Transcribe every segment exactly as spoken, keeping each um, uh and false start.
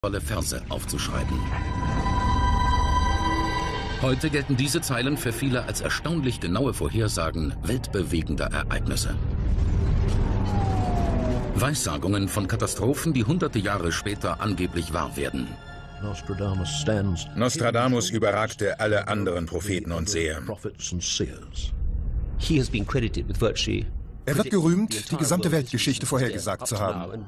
volle Verse aufzuschreiben. Heute gelten diese Zeilen für viele als erstaunlich genaue Vorhersagen weltbewegender Ereignisse. Weissagungen von Katastrophen, die hunderte Jahre später angeblich wahr werden. Nostradamus überragte alle anderen Propheten und Seher. Er wird gerühmt, die gesamte Weltgeschichte vorhergesagt zu haben.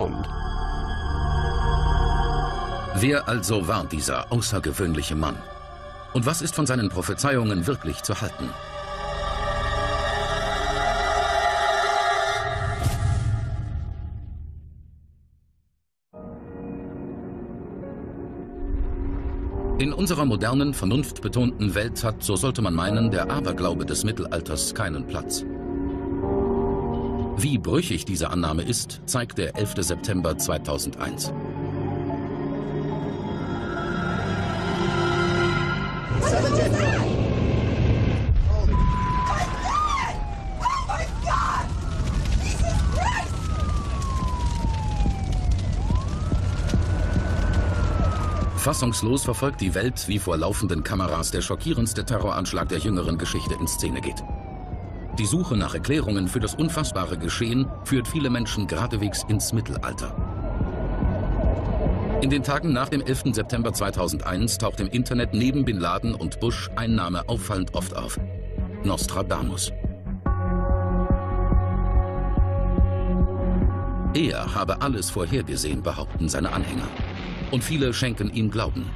Wer also war dieser außergewöhnliche Mann? Und was ist von seinen Prophezeiungen wirklich zu halten? In unserer modernen, vernunftbetonten Welt hat, so sollte man meinen, der Aberglaube des Mittelalters keinen Platz. Wie brüchig diese Annahme ist, zeigt der elfte September zweitausendeins. Fassungslos verfolgt die Welt, wie vor laufenden Kameras der schockierendste Terroranschlag der jüngeren Geschichte in Szene geht. Die Suche nach Erklärungen für das unfassbare Geschehen führt viele Menschen geradewegs ins Mittelalter. In den Tagen nach dem elften September zweitausendeins taucht im Internet neben Bin Laden und Bush ein Name auffallend oft auf: Nostradamus. Er habe alles vorhergesehen, behaupten seine Anhänger. Und viele schenken ihm Glauben.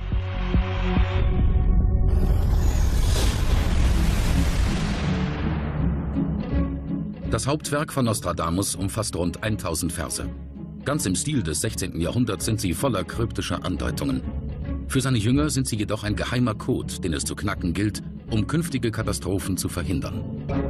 Das Hauptwerk von Nostradamus umfasst rund tausend Verse. Ganz im Stil des sechzehnten Jahrhunderts sind sie voller kryptischer Andeutungen. Für seine Jünger sind sie jedoch ein geheimer Code, den es zu knacken gilt, um künftige Katastrophen zu verhindern.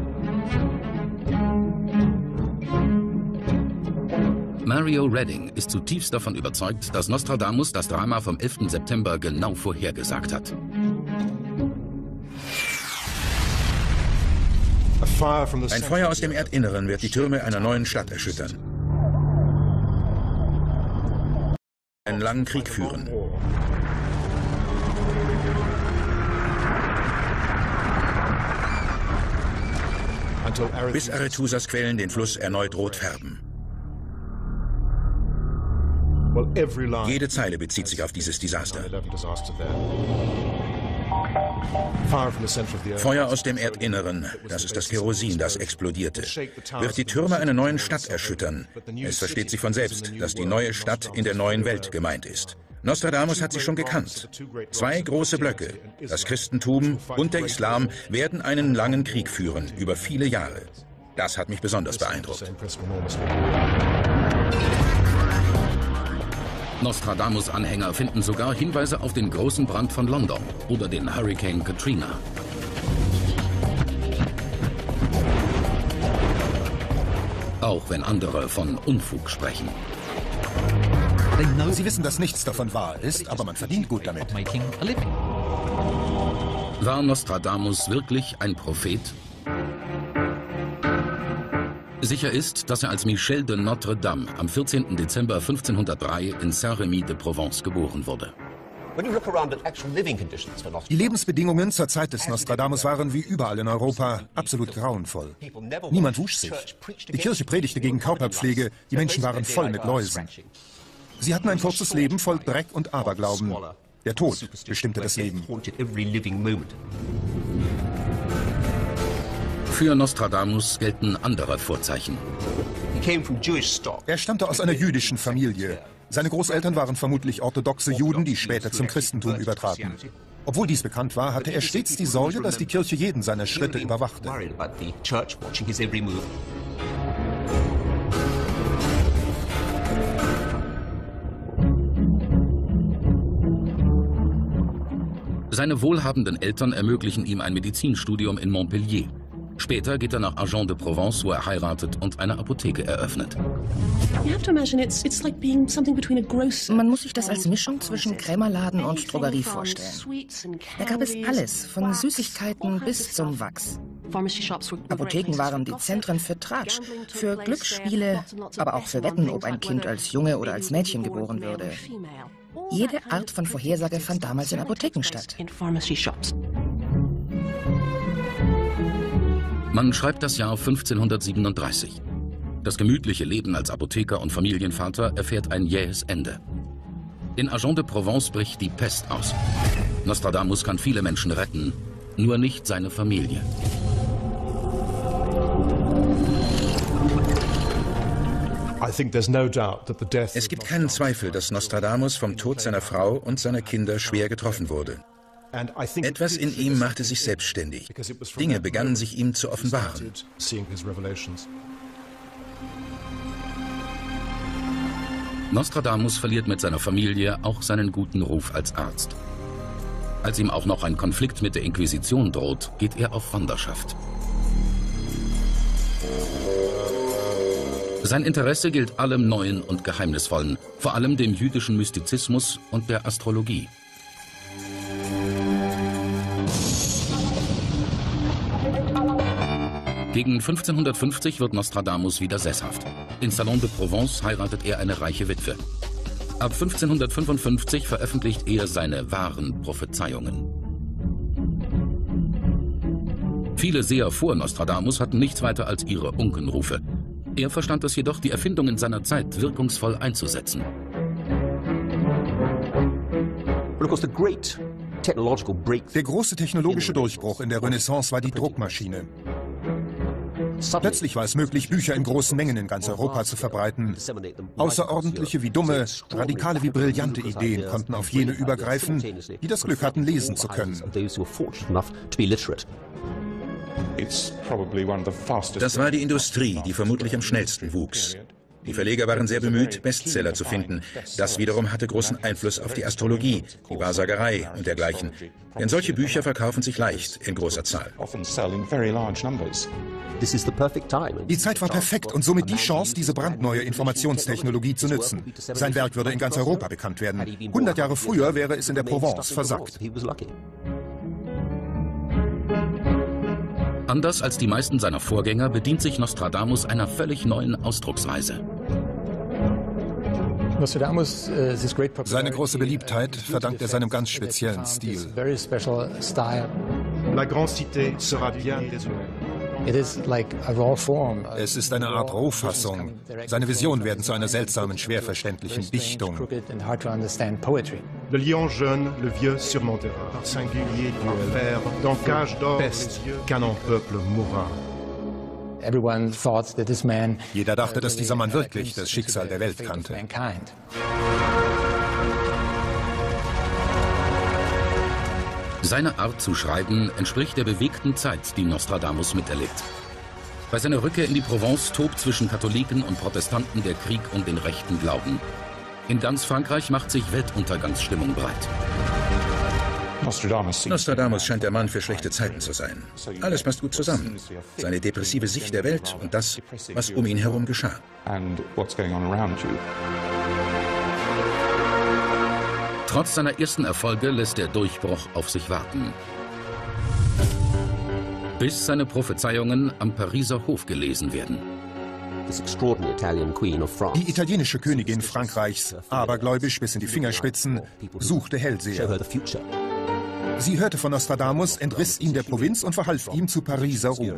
Mario Redding ist zutiefst davon überzeugt, dass Nostradamus das Drama vom elften September genau vorhergesagt hat. Ein Feuer aus dem Erdinneren wird die Türme einer neuen Stadt erschüttern. Einen langen Krieg führen. Bis Aretusas Quellen den Fluss erneut rot färben. Jede Zeile bezieht sich auf dieses Desaster. Feuer aus dem Erdinneren, das ist das Kerosin, das explodierte, wird die Türme einer neuen Stadt erschüttern. Es versteht sich von selbst, dass die neue Stadt in der neuen Welt gemeint ist. Nostradamus hat sie schon gekannt. Zwei große Blöcke, das Christentum und der Islam, werden einen langen Krieg führen, über viele Jahre. Das hat mich besonders beeindruckt. Nostradamus-Anhänger finden sogar Hinweise auf den großen Brand von London oder den Hurricane Katrina. Auch wenn andere von Unfug sprechen. Sie wissen, dass nichts davon wahr ist, aber man verdient gut damit. War Nostradamus wirklich ein Prophet? Sicher ist, dass er als Michel de Notre Dame am vierzehnten Dezember fünfzehnhundertdrei in Saint-Rémy de Provence geboren wurde. Die Lebensbedingungen zur Zeit des Nostradamus waren wie überall in Europa absolut grauenvoll. Niemand wusch sich. Die Kirche predigte gegen Körperpflege, die Menschen waren voll mit Läusen. Sie hatten ein kurzes Leben voll Dreck und Aberglauben. Der Tod bestimmte das Leben. Für Nostradamus gelten andere Vorzeichen. Er stammte aus einer jüdischen Familie. Seine Großeltern waren vermutlich orthodoxe Juden, die später zum Christentum übertraten. Obwohl dies bekannt war, hatte er stets die Sorge, dass die Kirche jeden seiner Schritte überwachte. Seine wohlhabenden Eltern ermöglichen ihm ein Medizinstudium in Montpellier. Später geht er nach Agen de Provence, wo er heiratet und eine Apotheke eröffnet. Man muss sich das als Mischung zwischen Krämerladen und Drogerie vorstellen. Da gab es alles, von Süßigkeiten bis zum Wachs. Apotheken waren die Zentren für Tratsch, für Glücksspiele, aber auch für Wetten, ob ein Kind als Junge oder als Mädchen geboren würde. Jede Art von Vorhersage fand damals in Apotheken statt. Man schreibt das Jahr fünfzehnhundertsiebenunddreißig. Das gemütliche Leben als Apotheker und Familienvater erfährt ein jähes Ende. In Agen-de-Provence bricht die Pest aus. Nostradamus kann viele Menschen retten, nur nicht seine Familie. Es gibt keinen Zweifel, dass Nostradamus vom Tod seiner Frau und seiner Kinder schwer getroffen wurde. Etwas in ihm machte sich selbstständig. Dinge begannen sich ihm zu offenbaren. Nostradamus verliert mit seiner Familie auch seinen guten Ruf als Arzt. Als ihm auch noch ein Konflikt mit der Inquisition droht, geht er auf Wanderschaft. Sein Interesse gilt allem Neuen und Geheimnisvollen, vor allem dem jüdischen Mystizismus und der Astrologie. Gegen fünfzehnhundertfünfzig wird Nostradamus wieder sesshaft. In Salon de Provence heiratet er eine reiche Witwe. Ab fünfzehnhundertfünfundfünfzig veröffentlicht er seine wahren Prophezeiungen. Viele Seher vor Nostradamus hatten nichts weiter als ihre Unkenrufe. Er verstand es jedoch, die Erfindungen seiner Zeit wirkungsvoll einzusetzen. Der große technologische Durchbruch in der Renaissance war die Druckmaschine. Plötzlich war es möglich, Bücher in großen Mengen in ganz Europa zu verbreiten. Außerordentliche wie dumme, radikale wie brillante Ideen konnten auf jene übergreifen, die das Glück hatten, lesen zu können. Das war die Industrie, die vermutlich am schnellsten wuchs. Die Verleger waren sehr bemüht, Bestseller zu finden. Das wiederum hatte großen Einfluss auf die Astrologie, die Wahrsagerei und dergleichen. Denn solche Bücher verkaufen sich leicht in großer Zahl. Die Zeit war perfekt und somit die Chance, diese brandneue Informationstechnologie zu nutzen. Sein Werk würde in ganz Europa bekannt werden. hundert Jahre früher wäre es in der Provence versackt. Anders als die meisten seiner Vorgänger bedient sich Nostradamus einer völlig neuen Ausdrucksweise. Seine große Beliebtheit verdankt er seinem ganz speziellen Stil. La grande cité sera bien désolée. Es ist eine Art Rohfassung. Seine Visionen werden zu einer seltsamen, schwer verständlichen Dichtung. Le lion jeune, le vieux surmontera. Par singulier duel, dans cage d'or, qu'un en peuple mourra. Jeder dachte, dass dieser Mann wirklich das Schicksal der Welt kannte. Seine Art zu schreiben entspricht der bewegten Zeit, die Nostradamus miterlebt. Bei seiner Rückkehr in die Provence tobt zwischen Katholiken und Protestanten der Krieg um den rechten Glauben. In ganz Frankreich macht sich Weltuntergangsstimmung breit. Nostradamus scheint der Mann für schlechte Zeiten zu sein. Alles passt gut zusammen. Seine depressive Sicht der Welt und das, was um ihn herum geschah. Trotz seiner ersten Erfolge lässt der Durchbruch auf sich warten. Bis seine Prophezeiungen am Pariser Hof gelesen werden. Die italienische Königin Frankreichs, abergläubisch bis in die Fingerspitzen, suchte Hellseher. Sie hörte von Nostradamus, entriss ihn der Provinz und verhalf ihm zu Pariser Ruhm.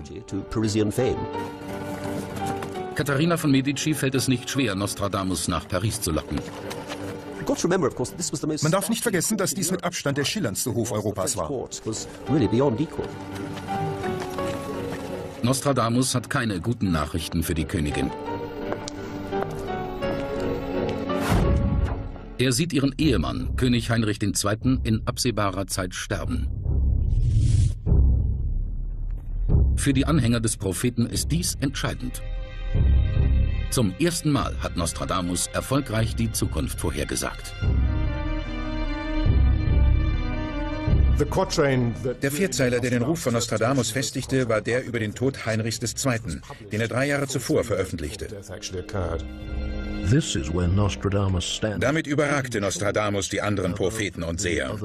Katharina von Medici fällt es nicht schwer, Nostradamus nach Paris zu locken. Man darf nicht vergessen, dass dies mit Abstand der schillerndste Hof Europas war. Nostradamus hat keine guten Nachrichten für die Königin. Er sieht ihren Ehemann, König Heinrich der Zweite., in absehbarer Zeit sterben. Für die Anhänger des Propheten ist dies entscheidend. Zum ersten Mal hat Nostradamus erfolgreich die Zukunft vorhergesagt. Der Vierzeiler, der den Ruf von Nostradamus festigte, war der über den Tod Heinrichs des Zweiten., den er drei Jahre zuvor veröffentlichte. Damit überragte Nostradamus die anderen Propheten und Seher.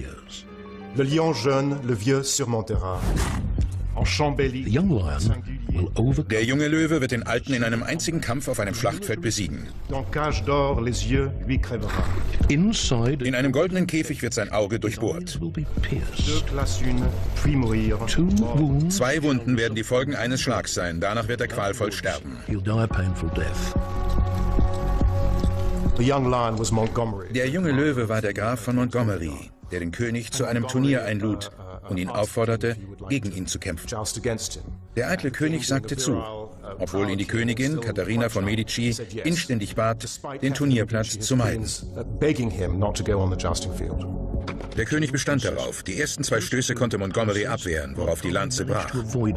Le lion jeune, le vieux surmontera. En Chambéry, The young lion Der junge Löwe wird den Alten in einem einzigen Kampf auf einem Schlachtfeld besiegen. In einem goldenen Käfig wird sein Auge durchbohrt. Zwei Wunden werden die Folgen eines Schlags sein. Danach wird er qualvoll sterben. Der junge Löwe war der Graf von Montgomery, der den König zu einem Turnier einlud und ihn aufforderte, gegen ihn zu kämpfen. Der eitle König sagte zu, obwohl ihn die Königin, Katharina von Medici, inständig bat, den Turnierplatz zu meiden. Der König bestand darauf. Die ersten zwei Stöße konnte Montgomery abwehren, worauf die Lanze brach.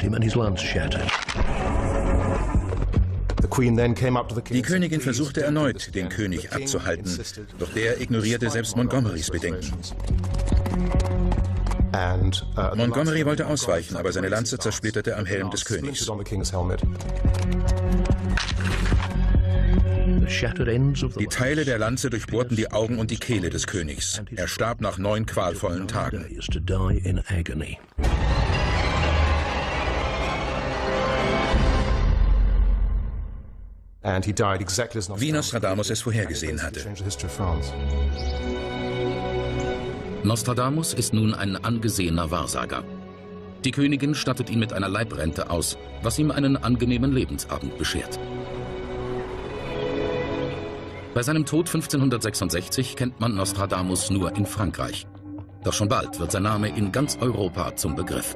Die Königin versuchte erneut, den König abzuhalten, doch der ignorierte selbst Montgomerys Bedenken. Montgomery wollte ausweichen, aber seine Lanze zersplitterte am Helm des Königs. Die Teile der Lanze durchbohrten die Augen und die Kehle des Königs. Er starb nach neun qualvollen Tagen. Wie Nostradamus es vorhergesehen hatte. Nostradamus ist nun ein angesehener Wahrsager. Die Königin stattet ihn mit einer Leibrente aus, was ihm einen angenehmen Lebensabend beschert. Bei seinem Tod fünfzehnhundertsechsundsechzig kennt man Nostradamus nur in Frankreich. Doch schon bald wird sein Name in ganz Europa zum Begriff.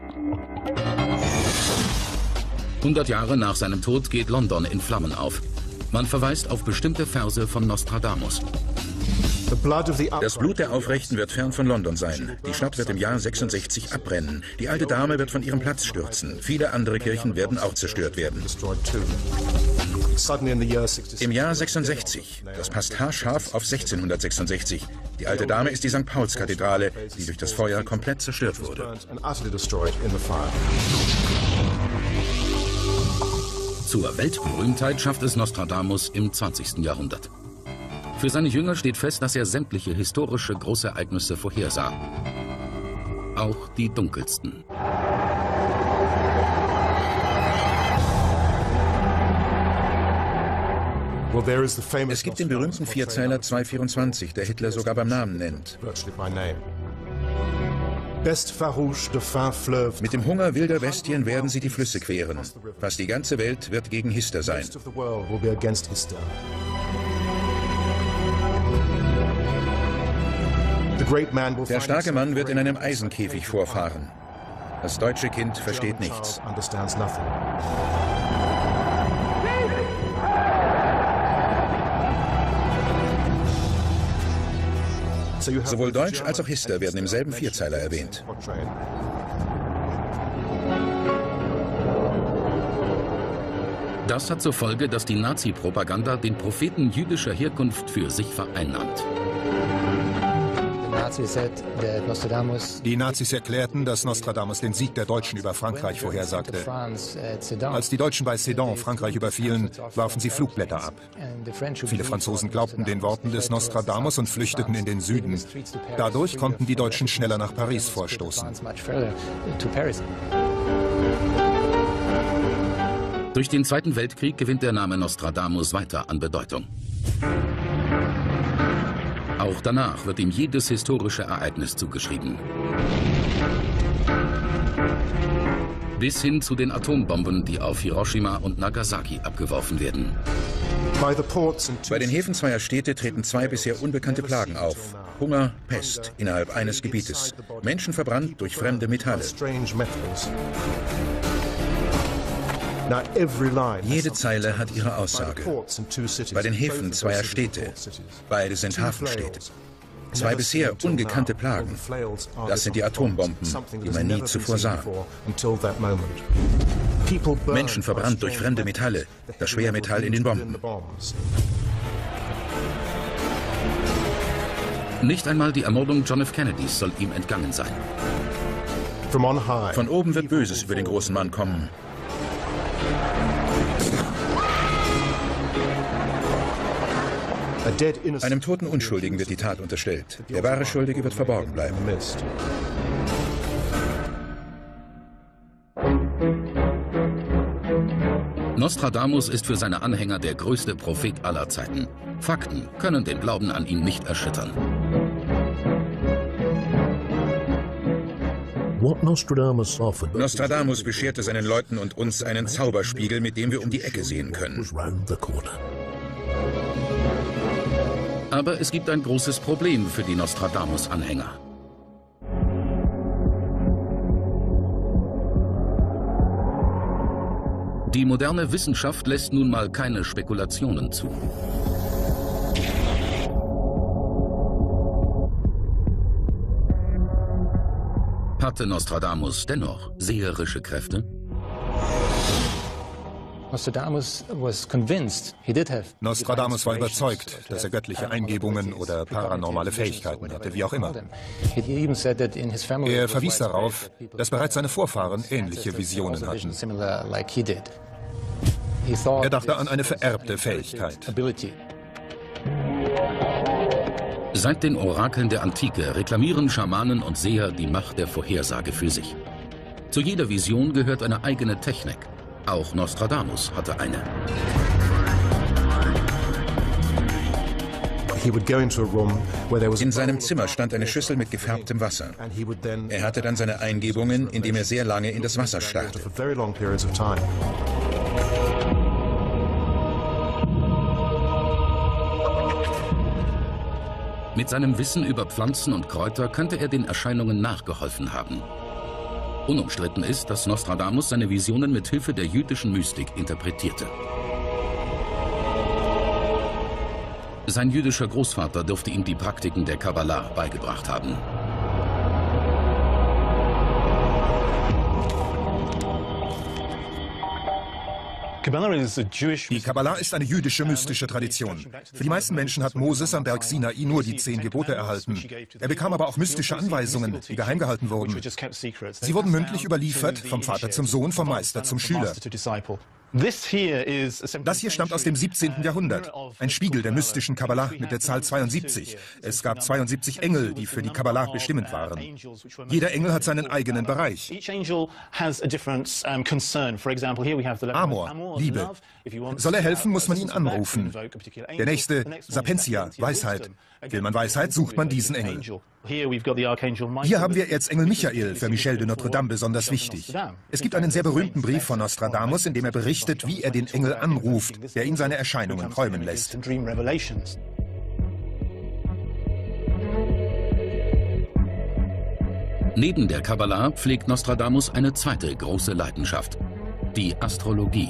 hundert Jahre nach seinem Tod geht London in Flammen auf. Man verweist auf bestimmte Verse von Nostradamus. Das Blut der Aufrechten wird fern von London sein. Die Stadt wird im Jahr sechsundsechzig abbrennen. Die alte Dame wird von ihrem Platz stürzen. Viele andere Kirchen werden auch zerstört werden. Im Jahr sechsundsechzig, das passt haarscharf auf sechzehnhundertsechsundsechzig. Die alte Dame ist die Sankt Pauls-Kathedrale, die durch das Feuer komplett zerstört wurde. Zur Weltberühmtheit schafft es Nostradamus im zwanzigsten Jahrhundert. Für seine Jünger steht fest, dass er sämtliche historische Großereignisse vorhersah. Auch die dunkelsten. Es gibt den berühmten Vierzeiler zweihundertvierundzwanzig, der Hitler sogar beim Namen nennt. Mit dem Hunger wilder Bestien werden sie die Flüsse queren. Fast die ganze Welt wird gegen Hister sein. Der starke Mann wird in einem Eisenkäfig vorfahren. Das deutsche Kind versteht nichts. Sowohl Deutsch als auch Hister werden im selben Vierzeiler erwähnt. Das hat zur Folge, dass die Nazi-Propaganda den Propheten jüdischer Herkunft für sich vereinnahmt. Die Nazis erklärten, dass Nostradamus den Sieg der Deutschen über Frankreich vorhersagte. Als die Deutschen bei Sedan Frankreich überfielen, warfen sie Flugblätter ab. Viele Franzosen glaubten den Worten des Nostradamus und flüchteten in den Süden. Dadurch konnten die Deutschen schneller nach Paris vorstoßen. Durch den Zweiten Weltkrieg gewinnt der Name Nostradamus weiter an Bedeutung. Auch danach wird ihm jedes historische Ereignis zugeschrieben. Bis hin zu den Atombomben, die auf Hiroshima und Nagasaki abgeworfen werden. Bei den Häfen zweier Städte treten zwei bisher unbekannte Plagen auf. Hunger, Pest innerhalb eines Gebietes. Menschen verbrannt durch fremde Metalle. Jede Zeile hat ihre Aussage. Bei den Häfen zweier Städte. Beide sind Hafenstädte. Zwei bisher ungekannte Plagen. Das sind die Atombomben, die man nie zuvor sah. Menschen verbrannt durch fremde Metalle. Das Schwermetall in den Bomben. Nicht einmal die Ermordung John F. Kennedys soll ihm entgangen sein. Von oben wird Böses über den großen Mann kommen. Einem toten Unschuldigen wird die Tat unterstellt. Der wahre Schuldige wird verborgen bleiben. Nostradamus ist für seine Anhänger der größte Prophet aller Zeiten. Fakten können den Glauben an ihn nicht erschüttern. Nostradamus bescherte seinen Leuten und uns einen Zauberspiegel, mit dem wir um die Ecke sehen können. Aber es gibt ein großes Problem für die Nostradamus-Anhänger. Die moderne Wissenschaft lässt nun mal keine Spekulationen zu. Hatte Nostradamus dennoch seherische Kräfte? Nostradamus war überzeugt, dass er göttliche Eingebungen oder paranormale Fähigkeiten hatte, wie auch immer. Er verwies darauf, dass bereits seine Vorfahren ähnliche Visionen hatten. Er dachte an eine vererbte Fähigkeit. Seit den Orakeln der Antike reklamieren Schamanen und Seher die Macht der Vorhersage für sich. Zu jeder Vision gehört eine eigene Technik. Auch Nostradamus hatte eine. In seinem Zimmer stand eine Schüssel mit gefärbtem Wasser. Er hatte dann seine Eingebungen, indem er sehr lange in das Wasser starrte. Mit seinem Wissen über Pflanzen und Kräuter könnte er den Erscheinungen nachgeholfen haben. Unumstritten ist, dass Nostradamus seine Visionen mit Hilfe der jüdischen Mystik interpretierte. Sein jüdischer Großvater dürfte ihm die Praktiken der Kabbalah beigebracht haben. Die Kabbalah ist eine jüdische mystische Tradition. Für die meisten Menschen hat Moses am Berg Sinai nur die zehn Gebote erhalten. Er bekam aber auch mystische Anweisungen, die geheim gehalten wurden. Sie wurden mündlich überliefert, vom Vater zum Sohn, vom Meister zum Schüler. Das hier stammt aus dem siebzehnten Jahrhundert. Ein Spiegel der mystischen Kabbalah mit der Zahl zweiundsiebzig. Es gab zweiundsiebzig Engel, die für die Kabbalah bestimmend waren. Jeder Engel hat seinen eigenen Bereich. Amor, Liebe. Soll er helfen, muss man ihn anrufen. Der nächste, Sapientia, Weisheit. Will man Weisheit, sucht man diesen Engel. Hier haben wir Erzengel Michael, für Michel de Notre Dame besonders wichtig. Es gibt einen sehr berühmten Brief von Nostradamus, in dem er berichtet, wie er den Engel anruft, der ihn seine Erscheinungen träumen lässt. Neben der Kabbalah pflegt Nostradamus eine zweite große Leidenschaft: die Astrologie.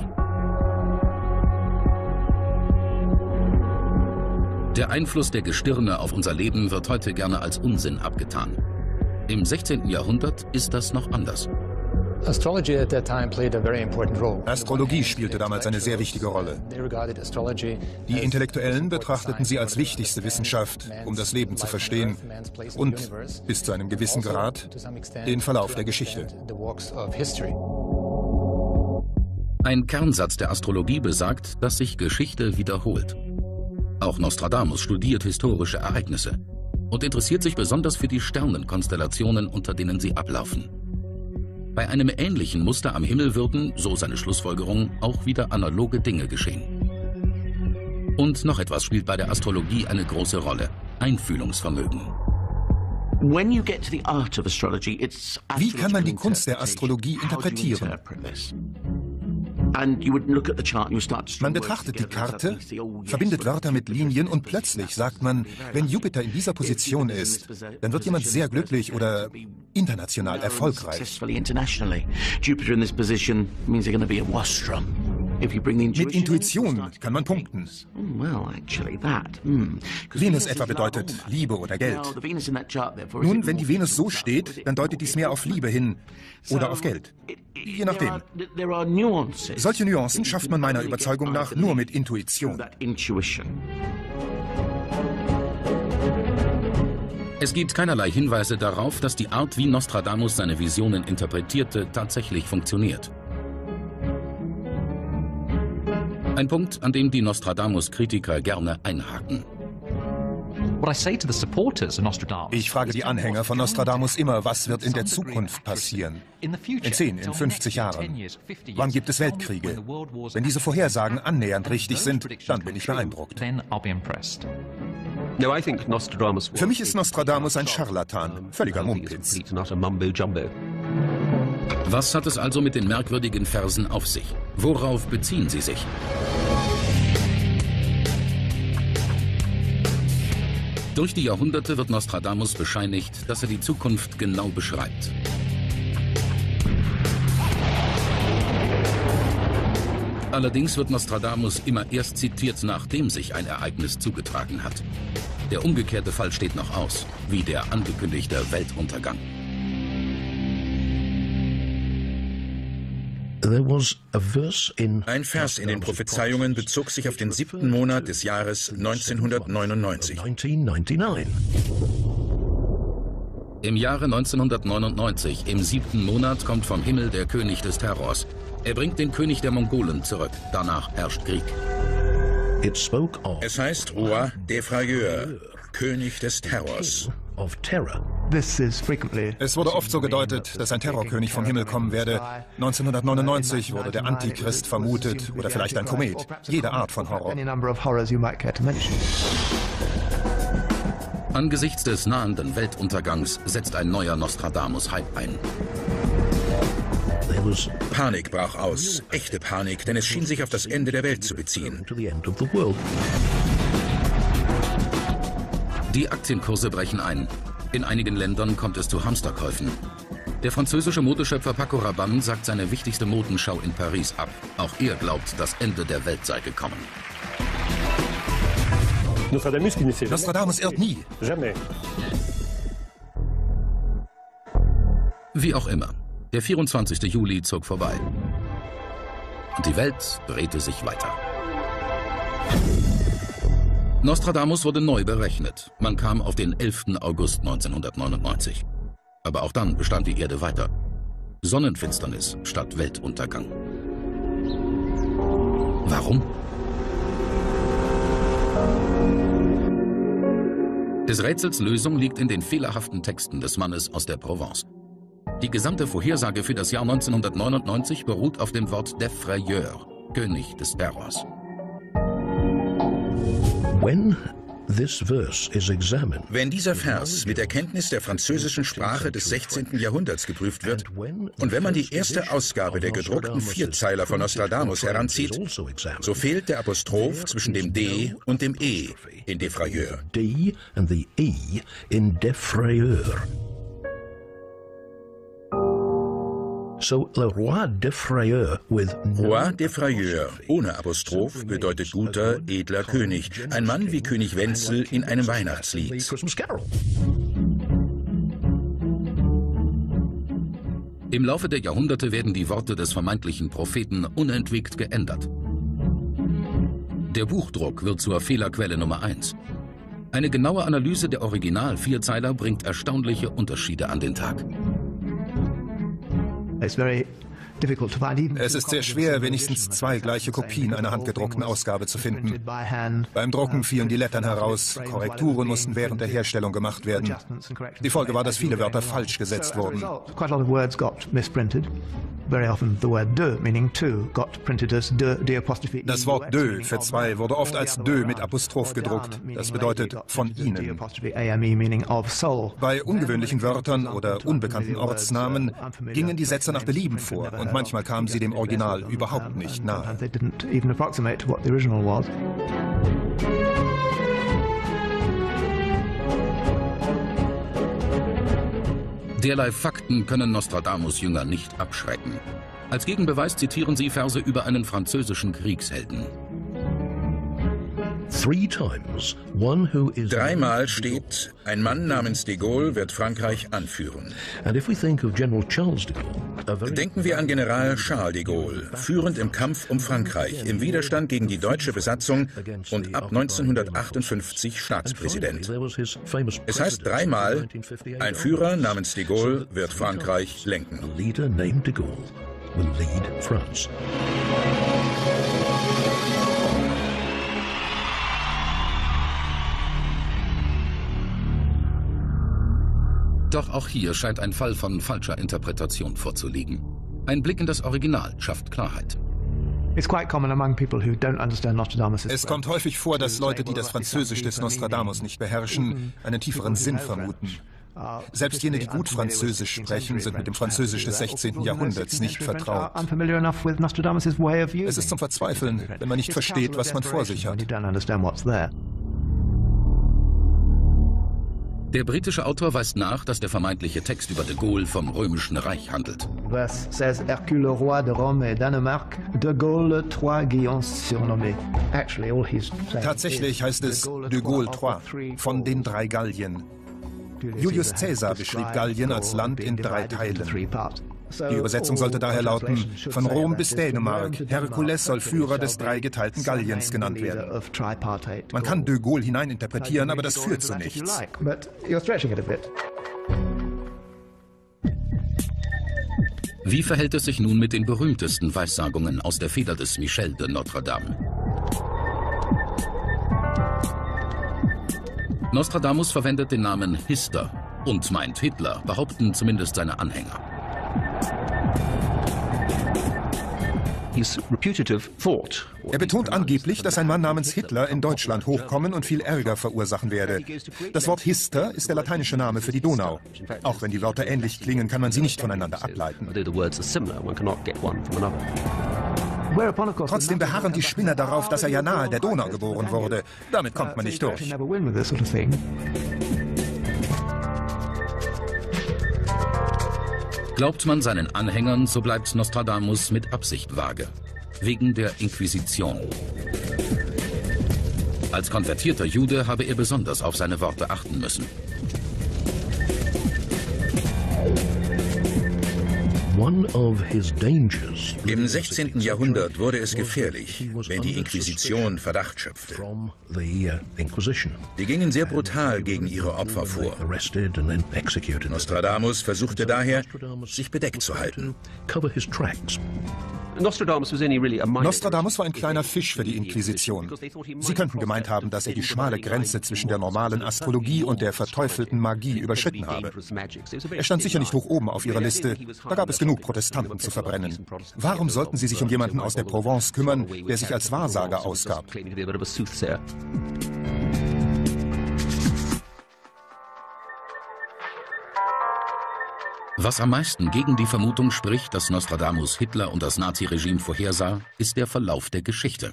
Der Einfluss der Gestirne auf unser Leben wird heute gerne als Unsinn abgetan. Im sechzehnten Jahrhundert ist das noch anders. Astrologie spielte damals eine sehr wichtige Rolle. Die Intellektuellen betrachteten sie als wichtigste Wissenschaft, um das Leben zu verstehen und, bis zu einem gewissen Grad, den Verlauf der Geschichte. Ein Kernsatz der Astrologie besagt, dass sich Geschichte wiederholt. Auch Nostradamus studiert historische Ereignisse und interessiert sich besonders für die Sternenkonstellationen, unter denen sie ablaufen. Bei einem ähnlichen Muster am Himmel würden, so seine Schlussfolgerung, auch wieder analoge Dinge geschehen. Und noch etwas spielt bei der Astrologie eine große Rolle: Einfühlungsvermögen. Wie kann man die Kunst der Astrologie interpretieren? Man betrachtet die Karte, verbindet Wörter mit Linien und plötzlich sagt man, wenn Jupiter in dieser Position ist, dann wird jemand sehr glücklich oder international erfolgreich. Mit Intuition kann man punkten. Venus etwa bedeutet Liebe oder Geld. Nun, wenn die Venus so steht, dann deutet dies mehr auf Liebe hin oder auf Geld. Je nachdem. Solche Nuancen schafft man meiner Überzeugung nach nur mit Intuition. Es gibt keinerlei Hinweise darauf, dass die Art, wie Nostradamus seine Visionen interpretierte, tatsächlich funktioniert. Ein Punkt, an dem die Nostradamus-Kritiker gerne einhaken. Ich frage die Anhänger von Nostradamus immer, was wird in der Zukunft passieren? In zehn, in fünfzig Jahren? Wann gibt es Weltkriege? Wenn diese Vorhersagen annähernd richtig sind, dann bin ich beeindruckt. Für mich ist Nostradamus ein Scharlatan, völliger Mumpitz. Was hat es also mit den merkwürdigen Versen auf sich? Worauf beziehen sie sich? Durch die Jahrhunderte wird Nostradamus bescheinigt, dass er die Zukunft genau beschreibt. Allerdings wird Nostradamus immer erst zitiert, nachdem sich ein Ereignis zugetragen hat. Der umgekehrte Fall steht noch aus, wie der angekündigte Weltuntergang. Ein Vers in den Prophezeiungen bezog sich auf den siebten Monat des Jahres neunzehnhundertneunundneunzig. Im Jahre neunzehnhundertneunundneunzig, im siebten Monat, kommt vom Himmel der König des Terrors. Er bringt den König der Mongolen zurück. Danach herrscht Krieg. Es heißt Roi d'Effrayeur, König des Terrors. Es wurde oft so gedeutet, dass ein Terrorkönig vom Himmel kommen werde. neunzehnhundertneunundneunzig wurde der Antichrist vermutet oder vielleicht ein Komet. Jede Art von Horror. Angesichts des nahenden Weltuntergangs setzt ein neuer Nostradamus-Hype ein. Panik brach aus, echte Panik, denn es schien sich auf das Ende der Welt zu beziehen. Die Aktienkurse brechen ein. In einigen Ländern kommt es zu Hamsterkäufen. Der französische Modeschöpfer Paco Rabanne sagt seine wichtigste Modenschau in Paris ab. Auch er glaubt, das Ende der Welt sei gekommen. Nostradamus irrt nie. Wie auch immer, der vierundzwanzigste Juli zog vorbei. Und die Welt drehte sich weiter. Nostradamus wurde neu berechnet. Man kam auf den elften August neunzehnhundertneunundneunzig. Aber auch dann bestand die Erde weiter. Sonnenfinsternis statt Weltuntergang. Warum? Des Rätsels Lösung liegt in den fehlerhaften Texten des Mannes aus der Provence. Die gesamte Vorhersage für das Jahr neunzehnhundertneunundneunzig beruht auf dem Wort d'Effrayeur, König des Terrors. Wenn dieser Vers mit der Kenntnis der französischen Sprache des sechzehnten Jahrhunderts geprüft wird und wenn man die erste Ausgabe der gedruckten Vierzeiler von Nostradamus heranzieht, so fehlt der Apostroph zwischen dem D und dem E in d'Effrayeur. Roi d'Effrayeur ohne Apostroph bedeutet guter, edler König. Ein Mann wie König Wenzel in einem Weihnachtslied. Im Laufe der Jahrhunderte werden die Worte des vermeintlichen Propheten unentwegt geändert. Der Buchdruck wird zur Fehlerquelle Nummer eins. Eine genaue Analyse der Original-Vierzeiler bringt erstaunliche Unterschiede an den Tag. Es ist sehr schwer, wenigstens zwei gleiche Kopien einer handgedruckten Ausgabe zu finden. Beim Drucken fielen die Lettern heraus, Korrekturen mussten während der Herstellung gemacht werden. Die Folge war, dass viele Wörter falsch gesetzt wurden. Das Wort de für zwei wurde oft als de mit Apostroph gedruckt. Das bedeutet von ihnen. Bei ungewöhnlichen Wörtern oder unbekannten Ortsnamen gingen die Sätze nach Belieben vor und manchmal kamen sie dem Original überhaupt nicht nahe. Derlei Fakten können Nostradamus-Jünger nicht abschrecken. Als Gegenbeweis zitieren sie Verse über einen französischen Kriegshelden. Dreimal steht, ein Mann namens de Gaulle wird Frankreich anführen. Denken wir an General Charles de Gaulle, führend im Kampf um Frankreich, im Widerstand gegen die deutsche Besatzung und ab neunzehnhundertachtundfünfzig Staatspräsident. Es heißt dreimal, ein Führer namens de Gaulle wird Frankreich lenken. Doch auch hier scheint ein Fall von falscher Interpretation vorzuliegen. Ein Blick in das Original schafft Klarheit. Es kommt häufig vor, dass Leute, die das Französisch des Nostradamus nicht beherrschen, einen tieferen Sinn vermuten. Selbst jene, die gut Französisch sprechen, sind mit dem Französisch des sechzehnten Jahrhunderts nicht vertraut. Es ist zum Verzweifeln, wenn man nicht versteht, was man vor sich hat. Der britische Autor weist nach, dass der vermeintliche Text über de Gaulle vom Römischen Reich handelt. Was says Hercule Roi de Rome et Danemark, de Gaulle trois Guillons surnommés. Tatsächlich heißt es de Gaulle trois, von den drei Gallien. Julius Caesar beschrieb Gallien als Land in drei Teilen. Die Übersetzung sollte daher lauten, von Rom bis Dänemark, Herkules soll Führer des dreigeteilten Galliens genannt werden. Man kann de Gaulle hineininterpretieren, aber das führt zu nichts. Wie verhält es sich nun mit den berühmtesten Weissagungen aus der Feder des Michel de Notre Dame? Nostradamus verwendet den Namen Hister und meint Hitler, behaupten zumindest seine Anhänger. Er betont angeblich, dass ein Mann namens Hitler in Deutschland hochkommen und viel Ärger verursachen werde. Das Wort Hister ist der lateinische Name für die Donau. Auch wenn die Wörter ähnlich klingen, kann man sie nicht voneinander ableiten. Trotzdem beharren die Spinner darauf, dass er ja nahe der Donau geboren wurde. Damit kommt man nicht durch. Glaubt man seinen Anhängern, so bleibt Nostradamus mit Absicht vage. Wegen der Inquisition. Als konvertierter Jude habe er besonders auf seine Worte achten müssen. Im sechzehnten Jahrhundert wurde es gefährlich, wenn die Inquisition Verdacht schöpfte. Die gingen sehr brutal gegen ihre Opfer vor. Nostradamus versuchte daher, sich bedeckt zu halten. Nostradamus war ein kleiner Fisch für die Inquisition. Sie könnten gemeint haben, dass er die schmale Grenze zwischen der normalen Astrologie und der verteufelten Magie überschritten habe. Er stand sicher nicht hoch oben auf ihrer Liste. Da gab es genug Protestanten zu verbrennen. Warum sollten sie sich um jemanden aus der Provence kümmern, der sich als Wahrsager ausgab? Was am meisten gegen die Vermutung spricht, dass Nostradamus Hitler und das Naziregime vorhersah, ist der Verlauf der Geschichte.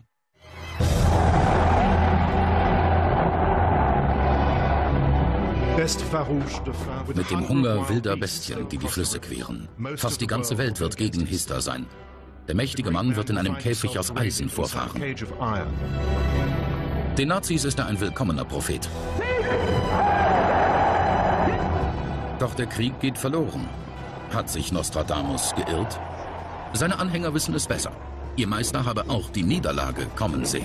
Mit dem Hunger wilder Bestien, die die Flüsse queren. Fast die ganze Welt wird gegen Hister sein. Der mächtige Mann wird in einem Käfig aus Eisen vorfahren. Den Nazis ist er ein willkommener Prophet. Doch der Krieg geht verloren. Hat sich Nostradamus geirrt? Seine Anhänger wissen es besser. Ihr Meister habe auch die Niederlage kommen sehen.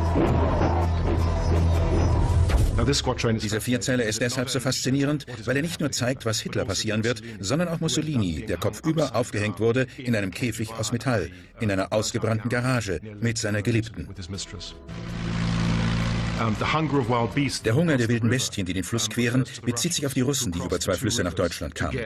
Dieser Vierzeiler ist deshalb so faszinierend, weil er nicht nur zeigt, was Hitler passieren wird, sondern auch Mussolini, der kopfüber aufgehängt wurde in einem Käfig aus Metall, in einer ausgebrannten Garage mit seiner Geliebten. Der Hunger der wilden Bestien, die den Fluss queren, bezieht sich auf die Russen, die über zwei Flüsse nach Deutschland kamen.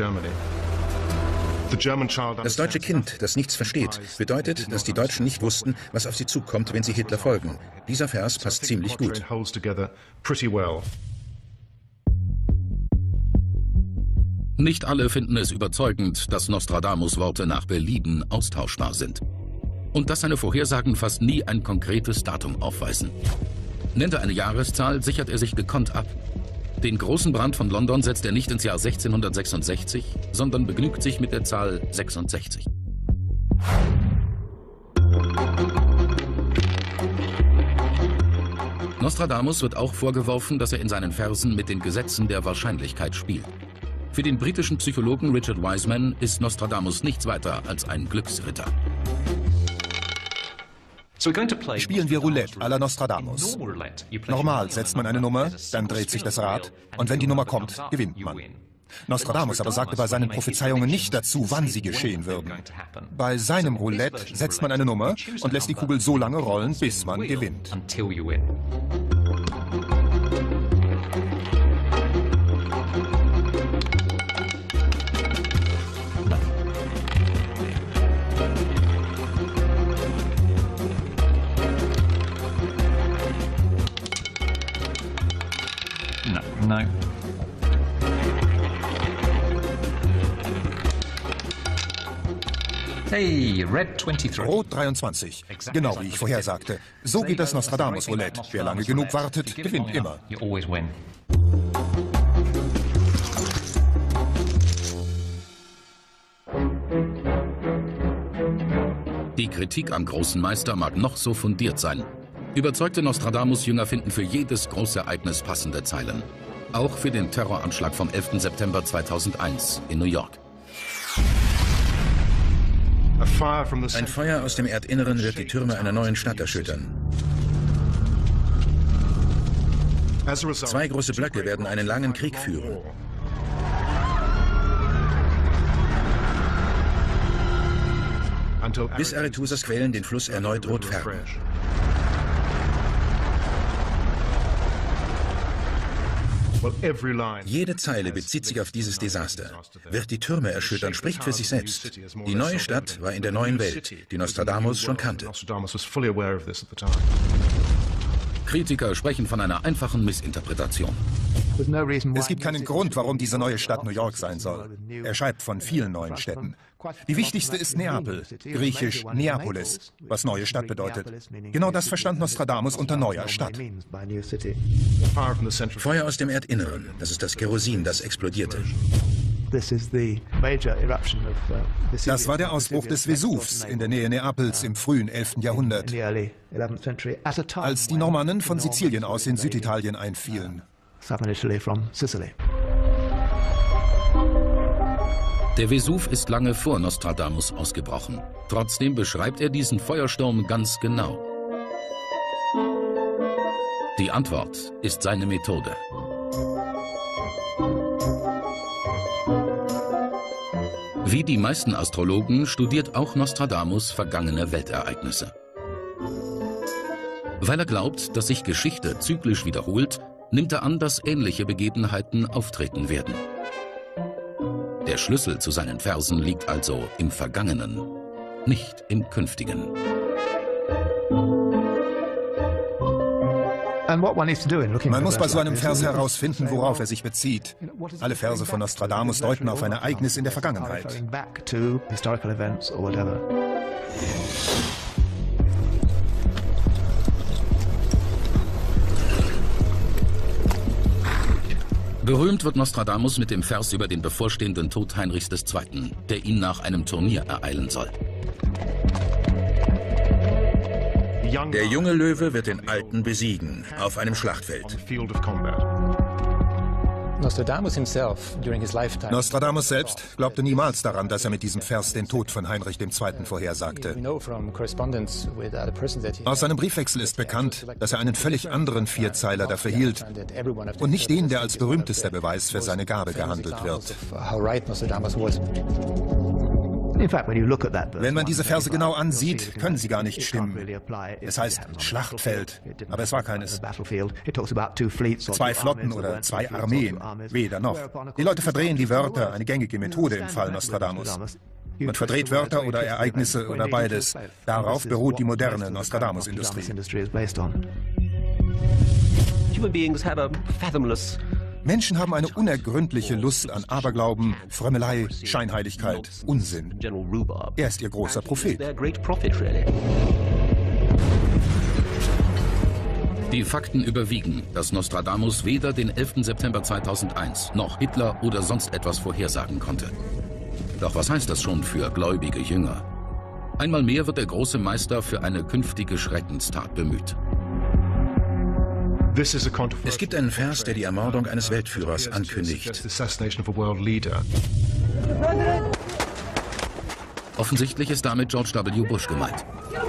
Das deutsche Kind, das nichts versteht, bedeutet, dass die Deutschen nicht wussten, was auf sie zukommt, wenn sie Hitler folgen. Dieser Vers passt ziemlich gut. Nicht alle finden es überzeugend, dass Nostradamus' Worte nach Belieben austauschbar sind. Und dass seine Vorhersagen fast nie ein konkretes Datum aufweisen. Nennt er eine Jahreszahl, sichert er sich gekonnt ab. Den großen Brand von London setzt er nicht ins Jahr sechzehnhundertsechsundsechzig, sondern begnügt sich mit der Zahl sechsundsechzig. Nostradamus wird auch vorgeworfen, dass er in seinen Versen mit den Gesetzen der Wahrscheinlichkeit spielt. Für den britischen Psychologen Richard Wiseman ist Nostradamus nichts weiter als ein Glücksritter. Spielen wir Roulette à la Nostradamus. Normal setzt man eine Nummer, dann dreht sich das Rad und wenn die Nummer kommt, gewinnt man. Nostradamus aber sagte bei seinen Prophezeiungen nicht dazu, wann sie geschehen würden. Bei seinem Roulette setzt man eine Nummer und lässt die Kugel so lange rollen, bis man gewinnt. now. Hey, Red twenty-three. Rot dreiundzwanzig. Genau wie ich vorher sagte. So geht das Nostradamus-Roulette. Wer lange genug wartet, gewinnt immer. You always win. Die Kritik am großen Meister mag noch so fundiert sein. Überzeugte Nostradamus-Jünger finden für jedes Großereignis passende Zeilen. Auch für den Terroranschlag vom elften September zweitausendeins in New York. Ein Feuer aus dem Erdinneren wird die Türme einer neuen Stadt erschüttern. Zwei große Blöcke werden einen langen Krieg führen. Bis Aretusas Quellen den Fluss erneut rot färben. Jede Zeile bezieht sich auf dieses Desaster. Wird die Türme erschüttern, spricht für sich selbst. Die neue Stadt war in der neuen Welt, die Nostradamus schon kannte. Kritiker sprechen von einer einfachen Missinterpretation. Es gibt keinen Grund, warum diese neue Stadt New York sein soll. Er schreibt von vielen neuen Städten. Die wichtigste ist Neapel, griechisch Neapolis, was neue Stadt bedeutet. Genau das verstand Nostradamus unter neuer Stadt. Feuer aus dem Erdinneren, das ist das Kerosin, das explodierte. Das war der Ausbruch des Vesuvs in der Nähe Neapels im frühen elften Jahrhundert, als die Normannen von Sizilien aus in Süditalien einfielen. Der Vesuv ist lange vor Nostradamus ausgebrochen. Trotzdem beschreibt er diesen Feuersturm ganz genau. Die Antwort ist seine Methode. Wie die meisten Astrologen studiert auch Nostradamus vergangene Weltereignisse. Weil er glaubt, dass sich Geschichte zyklisch wiederholt, nimmt er an, dass ähnliche Begebenheiten auftreten werden. Der Schlüssel zu seinen Versen liegt also im Vergangenen, nicht im Künftigen. Man muss bei so einem Vers herausfinden, worauf er sich bezieht. Alle Verse von Nostradamus deuten auf ein Ereignis in der Vergangenheit. Berühmt wird Nostradamus mit dem Vers über den bevorstehenden Tod Heinrichs der Zweiten., der ihn nach einem Turnier ereilen soll. Der junge Löwe wird den Alten besiegen, auf einem Schlachtfeld. Nostradamus selbst glaubte niemals daran, dass er mit diesem Vers den Tod von Heinrich der Zweite. vorhersagte. Aus seinem Briefwechsel ist bekannt, dass er einen völlig anderen Vierzeiler dafür hielt und nicht den, der als berühmtester Beweis für seine Gabe gehandelt wird. Wenn man diese Verse genau ansieht, können sie gar nicht stimmen. Es heißt Schlachtfeld, aber es war keines. Zwei Flotten oder zwei Armeen, weder noch. Die Leute verdrehen die Wörter, eine gängige Methode im Fall Nostradamus. Man verdreht Wörter oder Ereignisse oder beides. Darauf beruht die moderne Nostradamus-Industrie. Menschen haben eine unergründliche Lust an Aberglauben, Frömmelei, Scheinheiligkeit, Unsinn. Er ist ihr großer Prophet. Die Fakten überwiegen, dass Nostradamus weder den elften September zweitausendeins noch Hitler oder sonst etwas vorhersagen konnte. Doch was heißt das schon für gläubige Jünger? Einmal mehr wird der große Meister für eine künftige Schreckenstat bemüht. Es gibt einen Vers, der die Ermordung eines Weltführers ankündigt. Offensichtlich ist damit George W. Bush gemeint.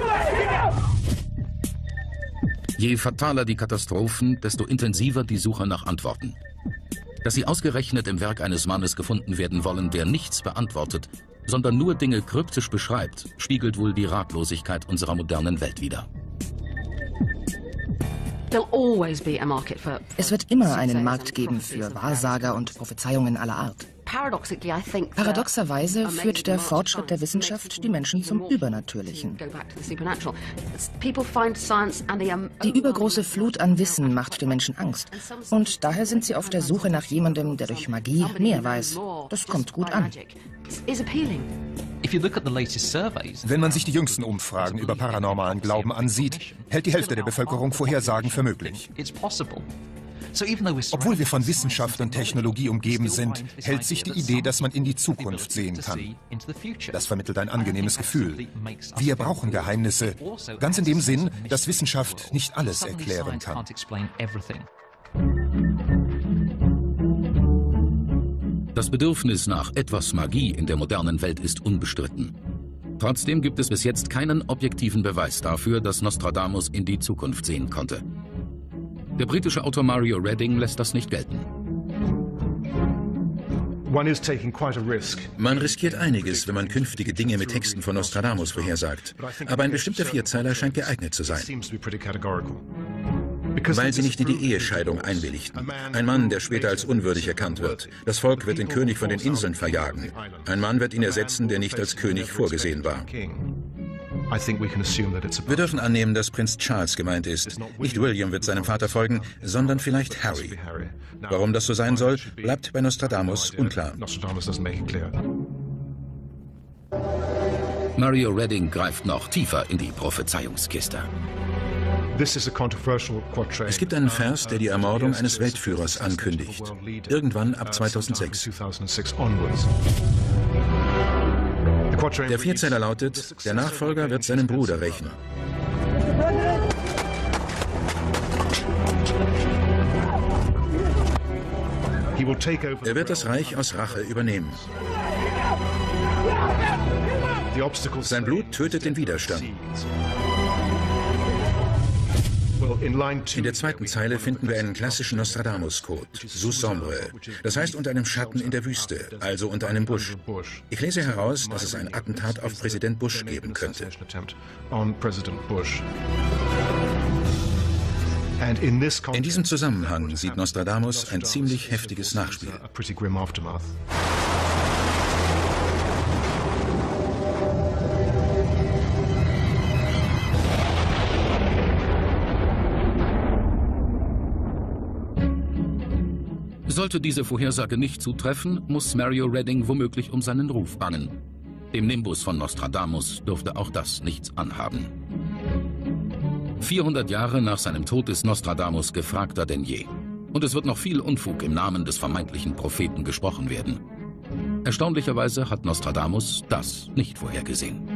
Je fataler die Katastrophen, desto intensiver die Suche nach Antworten. Dass sie ausgerechnet im Werk eines Mannes gefunden werden wollen, der nichts beantwortet, sondern nur Dinge kryptisch beschreibt, spiegelt wohl die Ratlosigkeit unserer modernen Welt wider. Es wird immer einen Markt geben für Wahrsager und Prophezeiungen aller Art. Paradoxerweise führt der Fortschritt der Wissenschaft die Menschen zum Übernatürlichen. Die übergroße Flut an Wissen macht den Menschen Angst. Und daher sind sie auf der Suche nach jemandem, der durch Magie mehr weiß. Das kommt gut an. Wenn man sich die jüngsten Umfragen über paranormalen Glauben ansieht, hält die Hälfte der Bevölkerung Vorhersagen für möglich. Obwohl wir von Wissenschaft und Technologie umgeben sind, hält sich die Idee, dass man in die Zukunft sehen kann. Das vermittelt ein angenehmes Gefühl. Wir brauchen Geheimnisse, ganz in dem Sinn, dass Wissenschaft nicht alles erklären kann. Das Bedürfnis nach etwas Magie in der modernen Welt ist unbestritten. Trotzdem gibt es bis jetzt keinen objektiven Beweis dafür, dass Nostradamus in die Zukunft sehen konnte. Der britische Autor Mario Redding lässt das nicht gelten. Man riskiert einiges, wenn man künftige Dinge mit Texten von Nostradamus vorhersagt. Aber ein bestimmter Vierzeiler scheint geeignet zu sein. Weil sie nicht in die Ehescheidung einwilligten. Ein Mann, der später als unwürdig erkannt wird. Das Volk wird den König von den Inseln verjagen. Ein Mann wird ihn ersetzen, der nicht als König vorgesehen war. Wir dürfen annehmen, dass Prinz Charles gemeint ist. Nicht William wird seinem Vater folgen, sondern vielleicht Harry. Warum das so sein soll, bleibt bei Nostradamus unklar. Mario Redding greift noch tiefer in die Prophezeiungskiste. Es gibt einen Vers, der die Ermordung eines Weltführers ankündigt. Irgendwann ab zweitausendsechs. Der Vierzeiler lautet, der Nachfolger wird seinen Bruder rächen. Er wird das Reich aus Rache übernehmen. Sein Blut tötet den Widerstand. In der zweiten Zeile finden wir einen klassischen Nostradamus-Code, sous sombre, das heißt unter einem Schatten in der Wüste, also unter einem Busch. Ich lese heraus, dass es ein Attentat auf Präsident Bush geben könnte. In diesem Zusammenhang sieht Nostradamus ein ziemlich heftiges Nachspiel. Sollte diese Vorhersage nicht zutreffen, muss Mario Redding womöglich um seinen Ruf bangen. Dem Nimbus von Nostradamus dürfte auch das nichts anhaben. vierhundert Jahre nach seinem Tod ist Nostradamus gefragter denn je. Und es wird noch viel Unfug im Namen des vermeintlichen Propheten gesprochen werden. Erstaunlicherweise hat Nostradamus das nicht vorhergesehen.